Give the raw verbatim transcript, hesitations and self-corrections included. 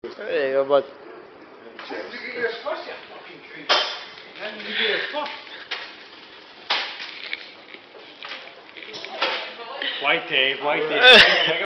There you go, bud. White tape, white tape.